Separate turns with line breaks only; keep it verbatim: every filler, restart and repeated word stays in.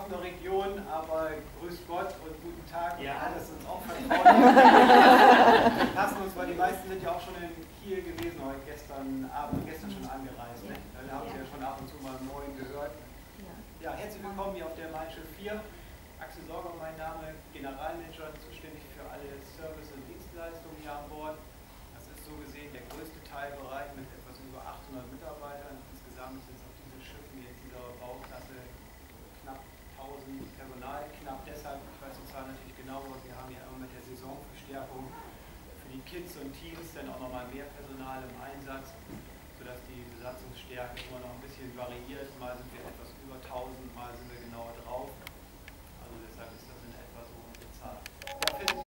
aus einer Region, aber grüß Gott und guten Tag
ja.
und alles uns auch vertraut. Lassen uns, weil die meisten sind ja auch schon in Kiel gewesen, heute gestern Abend, gestern schon angereist. Ne? Da haben Sie ja schon ab und zu mal Moin gehört. Ja, herzlich willkommen hier auf der Mein Schiff vier. Axel Sorger, mein Name, Generalmanager, zuständig für alle Service- und Dienstleistungen hier an Bord. Das ist so gesehen der größte Teilbereich mit etwas über achthundert Mitarbeitern. Insgesamt sind es auf diesen Schiffen jetzt dieser Bauklasse knapp tausend Personal. Knapp deshalb, ich weiß die Zahl natürlich genau, aber wir haben ja immer mit der Saisonverstärkung für die Kids und Teams dann auch nochmal mehr Personal im Einsatz, sodass die Besatzungsstärke immer noch ein bisschen variiert. Mal sind wir etwas über tausend, mal sind wir genauer drauf. Also deshalb ist das in etwa so unsere Zahl. Ja,